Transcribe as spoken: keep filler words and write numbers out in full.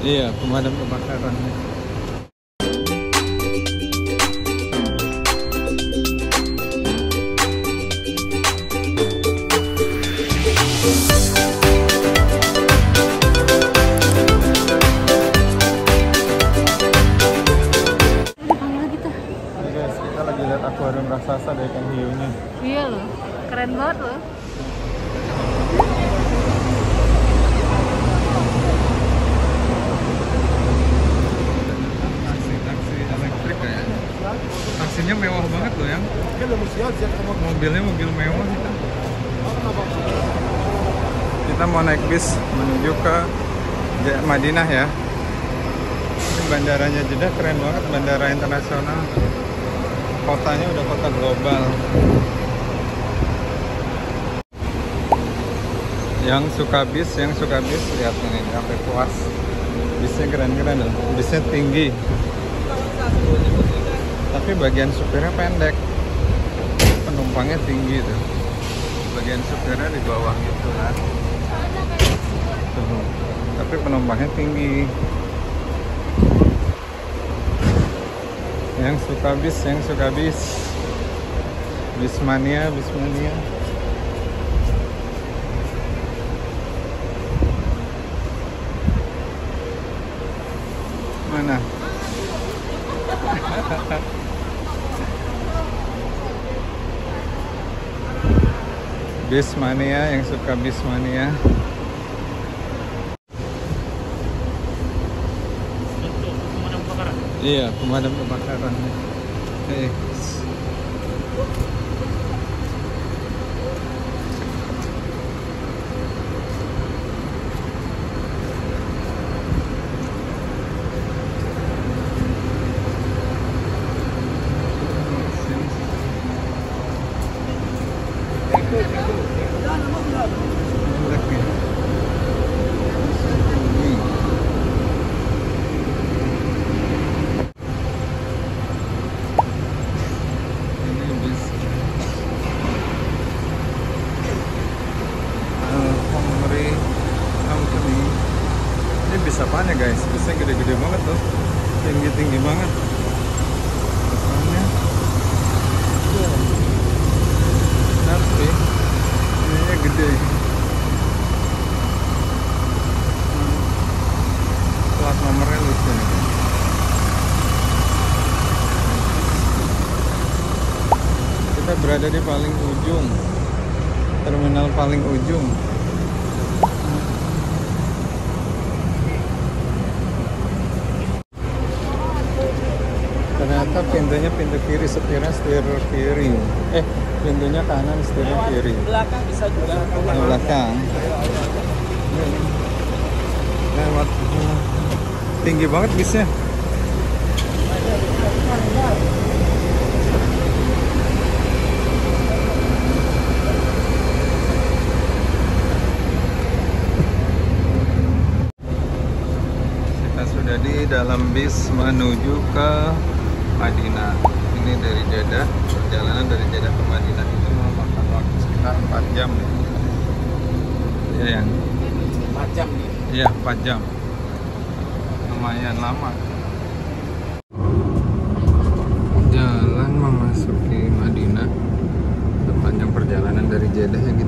Iya, pemadam kebakaran. Guys, kita lagi lihat akuarium raksasa dari ikan hiunya. Iya loh, keren banget loh. Taksi-taksi elektrik ya. Taksinya mewah banget loh yang. Mobilnya mobil mewah kita. Kita mau naik bis menuju ke Madinah ya. Ini bandaranya Jeddah keren banget, bandara internasional. Kotanya udah kota global. Yang suka bis, yang suka bis lihat ini sampai puas. Bisnya keren-keren loh, bisnya tinggi. Tapi bagian supirnya pendek, penumpangnya tinggi tuh. Bagian supirnya di bawah gitu kan. Tuh. Tapi penumpangnya tinggi. Yang suka bis, yang suka bis, bismania, bismania. Mana? Bismania, yang suka bismania. Iya, pemadam kebakaran. Hey. Bis apaan ya guys? Bisnya gede-gede banget tuh, tinggi-tinggi banget. Pesannya, tapi ininya gede. Plat nomornya lucu nih. Kita berada di paling ujung, terminal paling ujung. Ternyata pintunya pintu kiri, setirnya setir kiri. Eh, pintunya kanan, setirnya kiri. Belakang bisa juga. Belakang. Lewat. Tinggi banget bisnya. Kita sudah di dalam bis menuju ke Madinah. Ini dari Jeddah, perjalanan dari Jeddah ke Madinah itu memakan waktu sekitar empat jam. Iya yang empat jam nih. Iya, empat jam. Lumayan lama. Jalan memasuki Madinah. Sepanjang perjalanan dari Jeddah yang